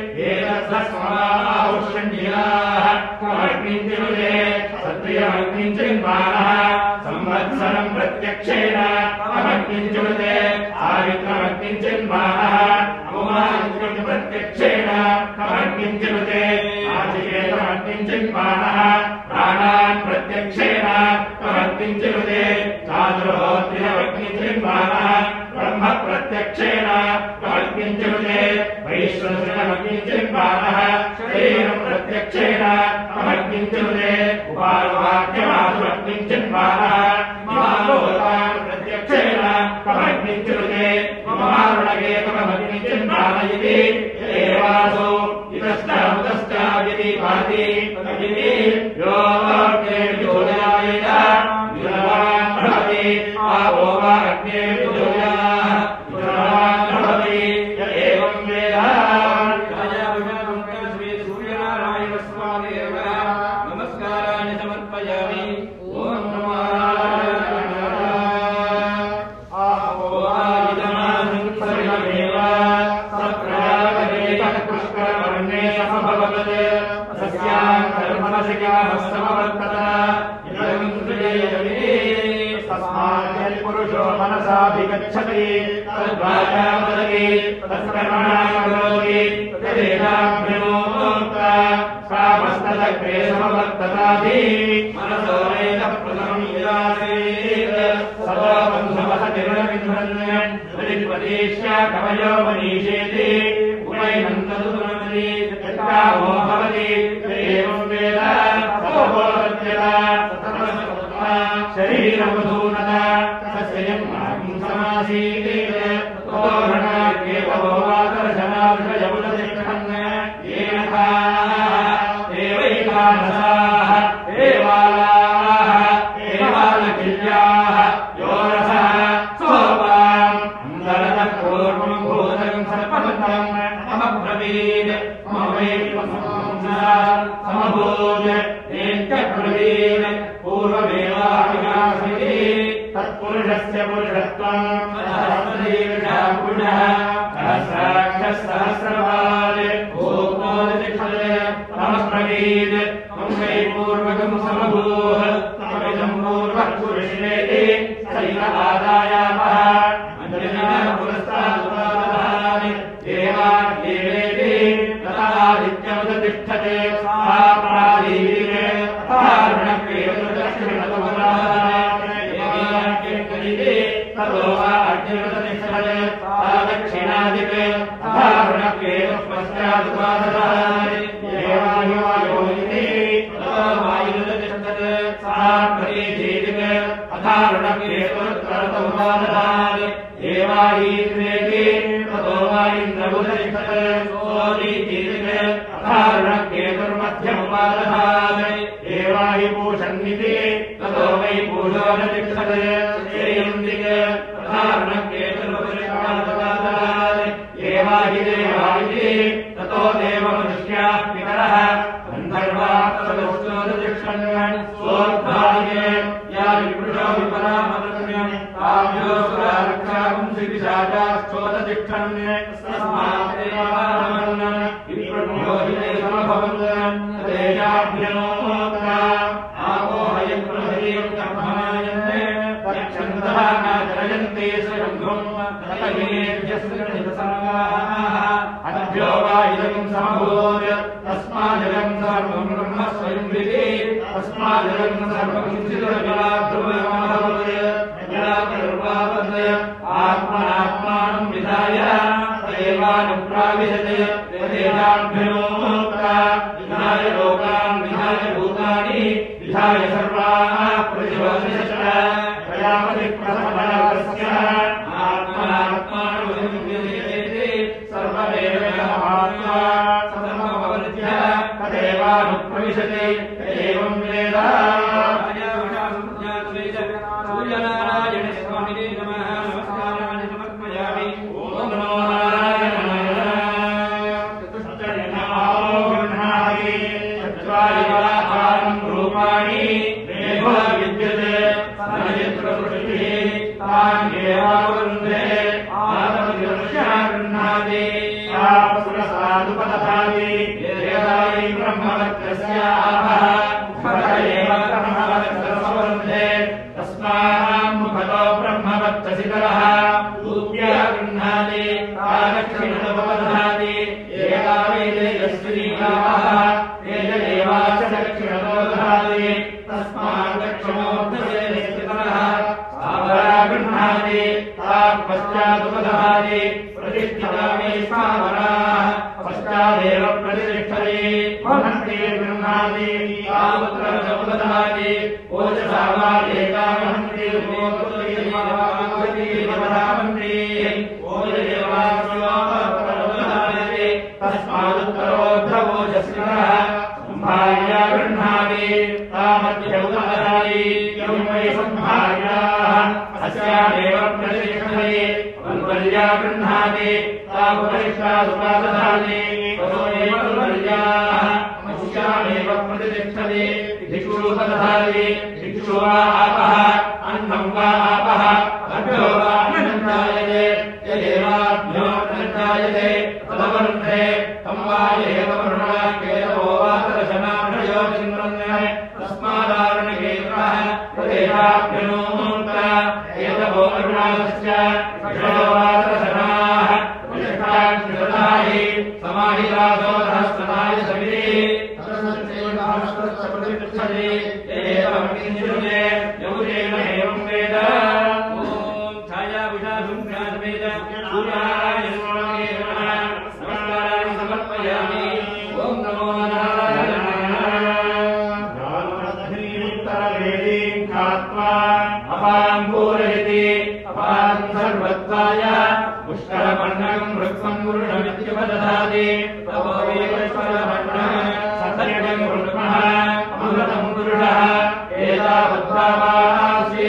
एतत्सस्माहुष्यण्डिलाः कमग्निञ्चिनुते सत्रियमग्निञ्चिन्वानः संवत्सरं प्रत्यक्षेण कमग्निञ्चिनुते आवित्रमग्निञ्चिन्वानः अमुमादित्यं प्रत्यक्षेण तमग्निञ्चिनुते आचिकेतमग्निञ्चिन्मानः प्राणान् प्रत्यक्षेण तमग्निञ्चिनुते चातुर्होत्रिमग्निञ्चिन्मानः ब्रह्म प्रत्यक्षेण तमग्निञ्चिनुते वैश्वसनमग्निञ्चिन्मानः शरीरं प्रत्यक्षेण तमग्निञ्चिनुते उपारोहाख्यमासुमग्निञ्चिन्मानः इमालोकान् प्रत्यक्षेण तमग्निञ्चिनुते ममारुणगे तमग्निञ्चिन्मान इति एवासो इतश्चामुतश्चाविति भाति तदिति यो अग्ने विजोयायेत विजयवान् भवति आपो वा अग्ने विजोयाः विजयवान् भवति य एवं वेद सूर्यनारायणस्वामिदेव नमस्काराणि समर्पयामि ॐ नमो पुरुषो मनसाभिगच्छति तद्वाचा वदति तत्कर्मणा करोति तदेनाभ्यनोक्ता कामस्तदग्रे समवर्तताधि मनसो नैतः प्रथमं विदासीत् सदा बन्धुवसतिर्नविन्धन् प्रतिपदेश्या कवयो मनीषेति उभयनन्ददुर्मति यत्कामो भवति एवं वेद शरीरमधूनता तस्य समासीत् तोरणकेवोवादर्शनादृशयमुदतिष्ठन् येन एवैकानसाः एवालाः एवालकिल्याः योरसः सोपाम् अन्दरतः पूर्वं भूतं सर्पदत्तम् अमब्रवीत् मम वै समभूत् एत्यब्रवीत् पूर्वमेवाभिलाषिते तत्पुरुषस्य पुरुषत्वं सहस्रदीर्घः पुरुषः सहस्राक्षः सहस्रपात् भूमोदितिष्ठते तमब्रवीत् त्वं वै पूर्वकं समभूः तमिदं पूर्वः पुरुषेति सैव आदायामः अञ्जनः पुरस्तादुपादधानि देवाद्येवेति तथादित्यमुदतिष्ठते सा प्रादीर्घ ततो वा अग्निवदतिष्ठते सा दक्षिणादिके अधारुणकेव पश्चादुपादधानि देवायुवायोनिति ततो वायुवदतिष्ठते सा प्रतीजीदिके अधारुणकेतुरुत्तरतमुपादधानि देवायीन्द्रेति ततो वा इन्द्रवदतिष्ठते सोदीजीदिके अधारुणकेतुर्मध्यमुपादधानि देवाहि पूषन्निति ततो वै पूषोदतिष्ठते श्रेयन्दिके अधारुणकेतुर्मध्यमुपादधानि देवाहि देवायिति ततो देवमनुष्याः पितरः गन्धर्वाप्सरश्चोदतिष्ठन् सोऽर्धादिके या विपुषो विपरामदन्यम् ताभ्यो सुरारक्षांसिपिशाचाश्चोदतिष्ठन् तस्मात् देवानमन्नन् विप्रभो हि समभवन् तेजाभ्यनोक्ता आपो हयप्रभृतिं कर्मणायन्ते तच्छन्दः न जरयन्ते स्वयंभुम् ततमेभ्यस्सङ्गः अभ्यो वा इदं समभूत् तस्मादिदं सर्वं ब्रह्म स्वयं विधि तस्मादिदं सर्वं सिद्धमभवत् आत्मनात्मानं विधाय तदेवानुप्राविशत् तदेवाभ्यनोक्ता विधाय लोकान् विधाय भूतानि विधाय सर्वाः प्रतिशोधिष्ठ प्रजापति प्रथमस्य आत्मनात्मानुविधेति सर्वदेवमात्मा सर्वमवृत्य तदेवानुप्रविशति एवं वेद सूर्यनारायण स्वामिने नमः नमस्काराणि समर्पयामि ॐ नमो नारायणाय चतुष्टयनागृह्णाति चत्वारिवाहारं रूपाणि मेघो विद्यते सनयत्रपुष्टिः तान्येवावृन्धे आतमतिवर्षः गृह्णाति सा पुरसादुपदधाति येदायि ब्रह्मवत्रस्यापः एव ब्रह्मवत्रसवृन्धे तस्मान्मुखतो ब्रह्मवत्रसितरः ऊप्या गृह्णाति सा दक्षिणमुपदधाति अस्मादुत्तरोद्धवोजस्करः संभार्या गृह्णाति तामध्यौदरायि यं वै संभार्याः अस्यामेव प्रतिष्ठते वल्ल्या गृह्णाति तामुपरिष्टादुपादधाति ततो एव वल्ल्याः अस्यामेव प्रतिष्ठते दिक्षु दधाति दिक्षु वा आपः अन्नं वा आपः अभ्यो वा अन्नं जायते यदेवाभ्यो अन्नं जायते तदवरुन्धे तं वा एव वरुणाकेतवो वा तदशनाभ्यो चिन्वन्ने तस्मादारुणकेतवः तदेवाभ्यनोमुक्ता एतवो अरुणास्य षडो वा तदशनाः प्रतिष्ठाक्षितधाहि समाहितासो सहस्रनाय सविति तदसत्सेवाहस्तप्रतिष्ठते एवं किञ्चिदे यौजेन एवं वेद ॐ छायाविषासुं ज्ञातवेद सूर्याय नमः नमस्काराणि समर्पयामि ॐ नमो नारायणाय खात्वा अपां पूरयति अपां सर्वत्वाय पुष्करमण्डकं वृक्षं वृषमित्युपदधाति तवो वेश्वरमण्डः सत्यं वृक्मः अमृतं पुरुषः एतावद्भावास्ति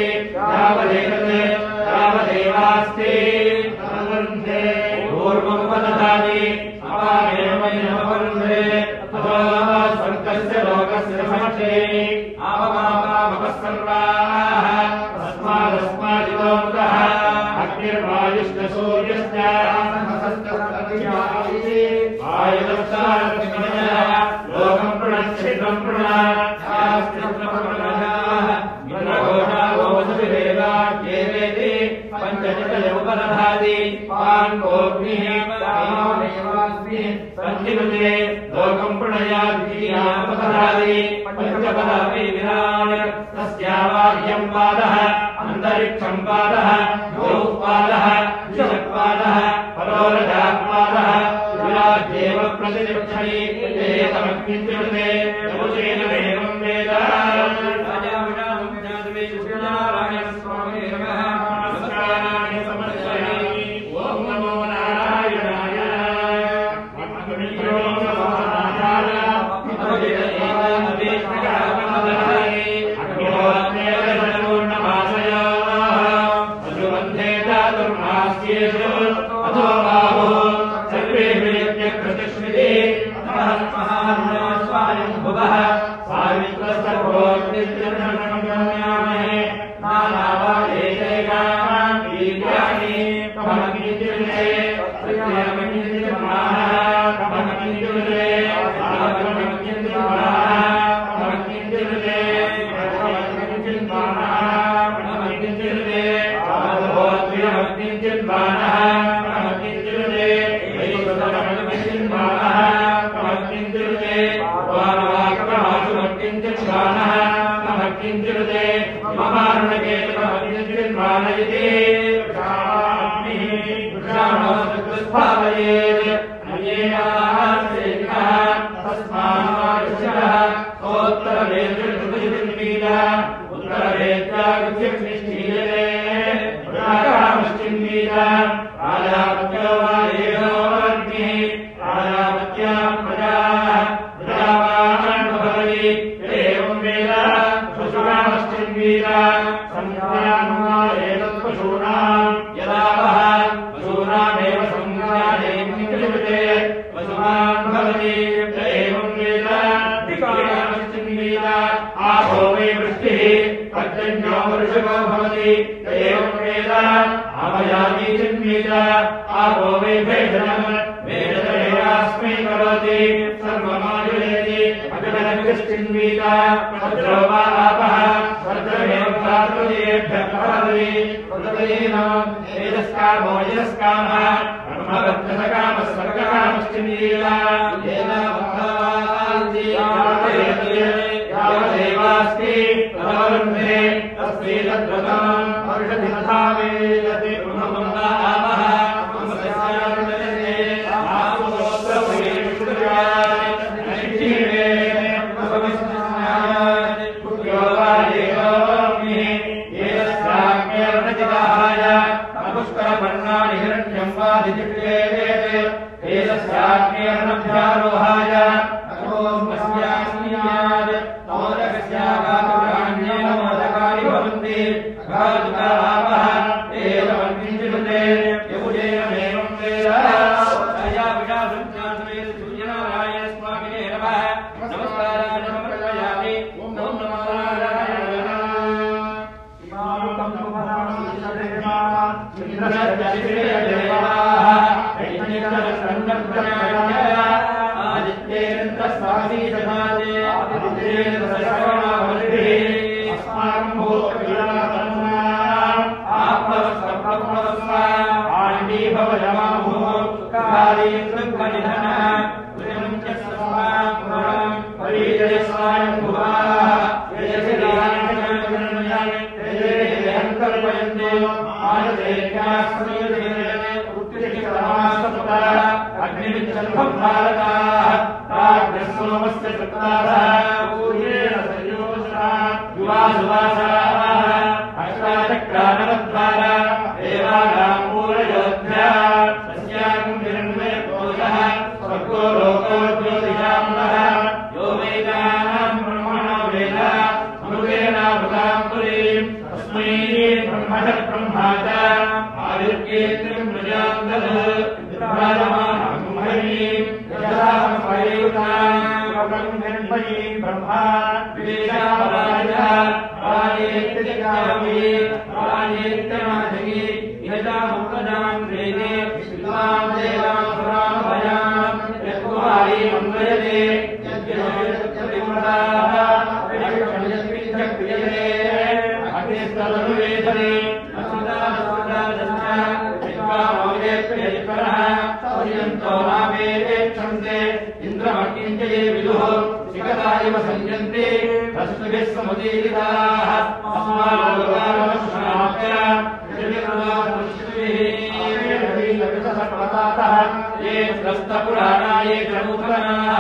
यावदेवास्ति तदवरुन्धे पूर्वमुपदधाति अपामेव नमवरुन्धे ततो स्वर्गस्य लोकस्य समक्षे आवमापामपस्सर्वाः तस्मादस्मादितो मुदः अग्निर्वायुश्च सूर्यश्च आयुधस्तारक्ष्मणः लोकं प्रणच्छिद्रं प्रणच्छास्त्रिप्रपन्नजाः इन्द्रघोषावोसुभिरेवाक्येवेति पञ्चजटयोपदधाति पान्कोऽग्निः सञ्जीवते लोकं प्रणयाद्वितीयामुपदधाति पञ्चपदापि विराट् तस्यावाह्यं पादः अन्तरिक्षं पादः द्वौ पादः विषक्पादः परोरजापादः विराज्येव प्रतिष्ठति एतमग्निञ्चिते यौजेन एवं वेद राजाविषासुज्ञातवेदुनारायणस्वामिने नमः नमस्काराणि समर्पयामि ॐ नमो नारायणाय पुष्करमन्नानि हिरण्यं वा दिदिक्लेते तस्याग्नेरनभ्यारोहाय तमोस्मस्यास्मियात् तमोदकस्यागातुराण्येन मोदकानि भवन्ति गातुकावः एतमन्विञ्चिनुते यमुजेनमेवं वेद तया विशासञ्चासमेत सूर्यनारायण स्वामिने नमः नमस्काराय समर्पयामि ओम नमो नारायणाय इमानुतं सुमनासिदेवा इंद्रसत्यदेवाः ऐनिकरसन्नप्रजाय आदित्येन्द्रस्वामी दधाते आदित्येन्द्रश्रवणावलिः अस्माकं भूतविलासन्ना आत्मवस्त्रप्रभवस्वा आण्डी भवजमाभूः सुखादीन्द्रकनिधनः प्रियं च स्वां परिजयस्वायं भुवाः यजसिरियान् कल्पयन्तो आददेव्यास्मयते उत्तिष्ठमास्तुता अग्निमिच्छल्भं भारताः प्राग्रसोमस्य सत्तारः पूर्येण संयोजना युवासुवासाः अष्टाचक्रानवद्वारा देवानां पूरयोध्या तस्यां हिरण्मयकोशः स्वर्गो लोको ज्योतिषाम्नः यो वेदानां ब्रह्मणो वेद अमृतेनावृतां पुरीं तस्मै ब्रह्मणः ब्रह्मा च आदित्येन्द्रं प्रजां ददत् विराजमानं हरिं यथामयुतां ब्रह्मणि ब्रह्मा विवेशावराजः राजेत्यजामि राजेत्यमाधि यथामुपदां वेदे विद्वां देवां पुराणभयां यत्कुमारी मङ्गयते यद्यतिमताः यत्क्रियते अग्निस्तदनुवेदने पर्यन्तो नामेक्षन्ते इन्द्रमकिञ्जये विदुः शिखरायव संयन्ते रश्मिभिः समुदीरिताः अस्मालोकामश्नाप्य ये त्रस्तपुराणा ये च नूतनाः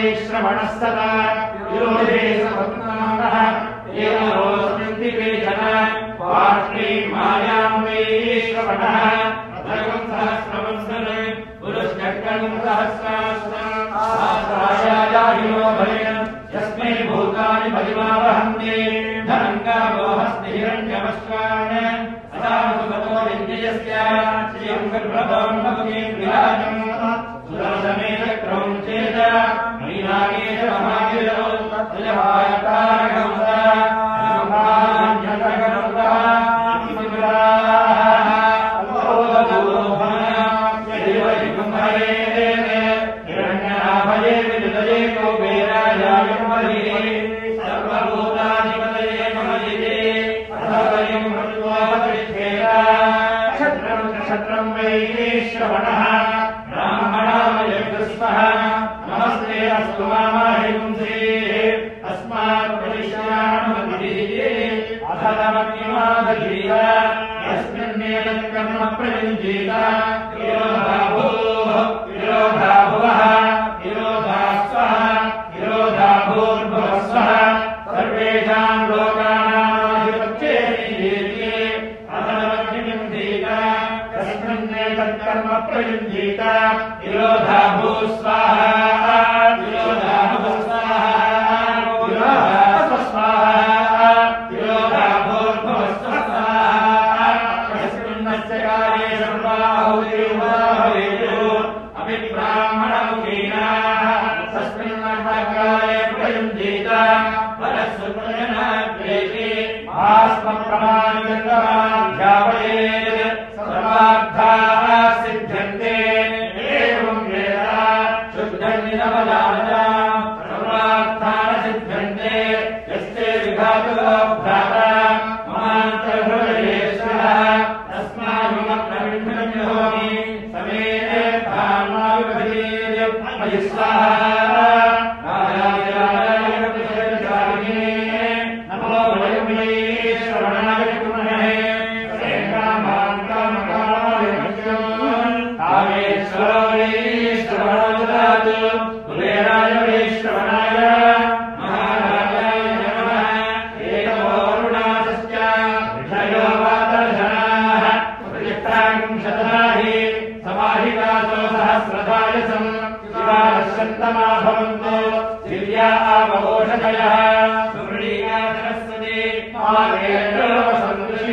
श्रवणस्तदा विरोधे समन्नाः येन रोस्मिन्ति वेदना पार्श्वे मायां वै श्रवणः अधर्मं सहस्रवत्सरे पुरुषचक्रं सहस्रास्त्रम् आश्रायायाहिनो भयम् यस्मै भूतानि परिमावहन्ति धनङ्गावो हस्ति हिरण्यमश्वान् असाधुगतो यज्ञस्य श्रियं गर्भवं भवति विराजम् सुदर्शने चक्रं चेत मीनागे च महागिरौ तजभायतारकमुदा अनुभवान्यतकमुदा इतिविराः अल्लोभूभना यदिवैकुम्भये हिरण्यनाभये विदुदये कौबेरायायं वलिः सर्वभूताधिपतये नमयिते अथवयं मृत्वा प्रतिष्ठेत क्षत्रं वै श्रवणः नमस्ते अस्तु मामाहिंसेः अस्मात् परिश्राममतिः अथतमग्निमादधीत यस्मिन्नेतत् कर्म प्रयुञ्जीत विरोधा भुवः विरोधा स्वः विरोधा भूर्भुवस्वः सर्वेषां लोकानामाधिपत्येति अथतमग्निमुञ्जीत यस्मिन्नेतत् कर्म प्रयुञ्जीत विरोधा भूस्वाहा विरोधा भुवस्वाहा विरोधा स्वस्वाहा विरोधा भूर्भुवस्वाहा यस्मिन्नस्य कार्ये सर्वाहुतिर्वा भवेयुः अभिब्राह्मणमुखेन तस्मिन्नर्थकाले प्रयुञ्जीत परस्वप्रजनाग्रेषे आस्मप्रमाणगन्धमाध्यापयेत् सर्वार्थाः सिद्ध्यन्ते सर्वार्थान् सिद्ध्यन्ते यस्ते विघातुको भ्राता ममान्तर्हृदयेश्वरः तस्मान्मग्नविघ्नमिहोमि समेते भामाविभजेत् मयि स्वाहा नमो वयं श्रवणाय कुर्महे कामेश्वरो वै श्रवणोददातु कुबेराय वै श्रवणाय महाराजाय नमः एकमोरुणासश्च ऋषयो वातर्षणाः प्रतिष्ठांशतनाहि समाहितासो सहस्रधायसम् शिवानश्यन्तमा भवन्तो दिव्या आवघोषधयः सुमृळीका सरस्वती मागेन्द्रोपसन्दृशी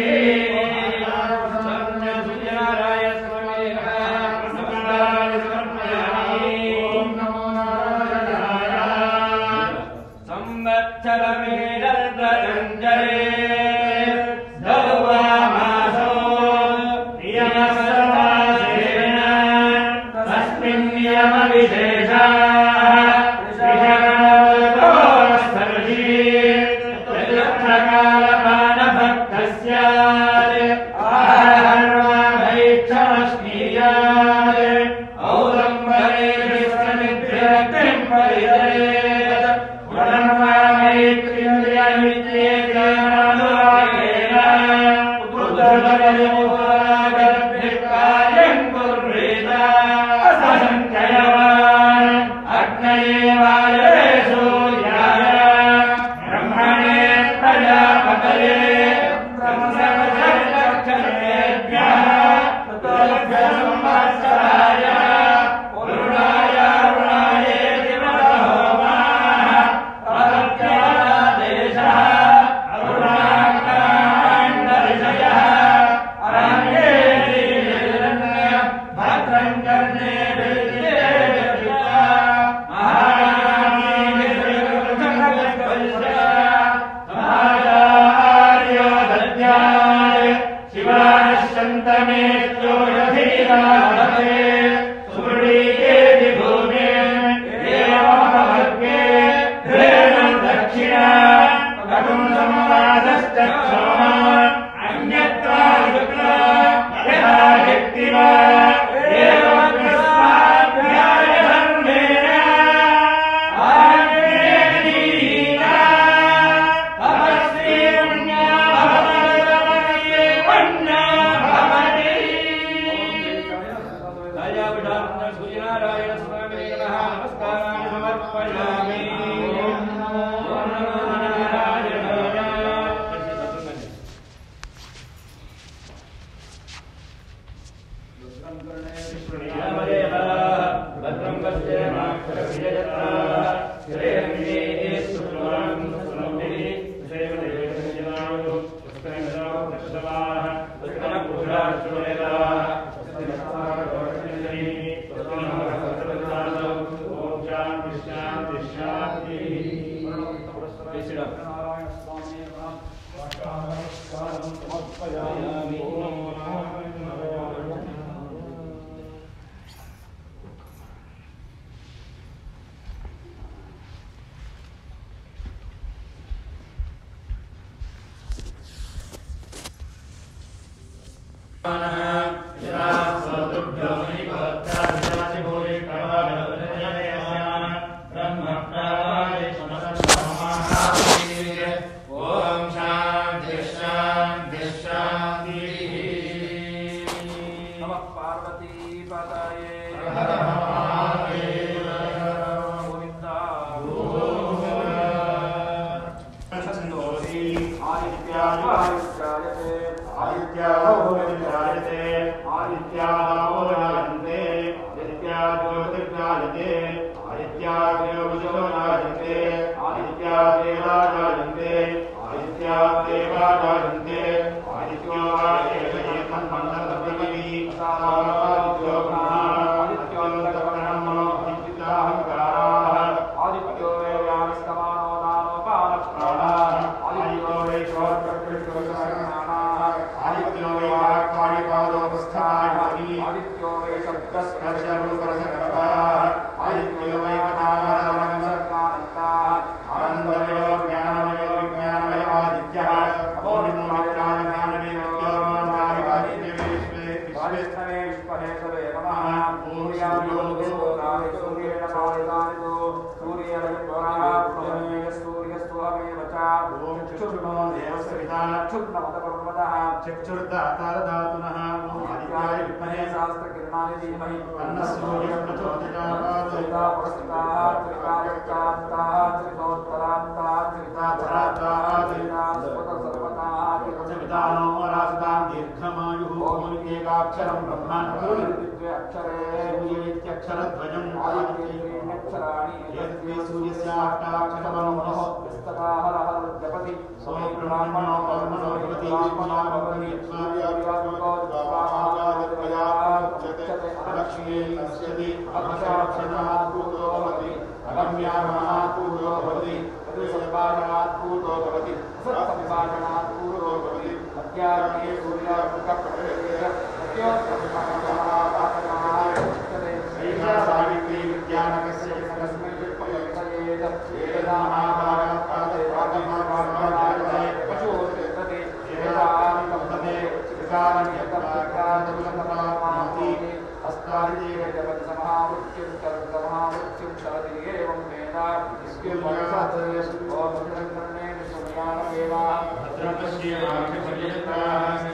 भद्रपश्येमाक्षपर्यन्ताः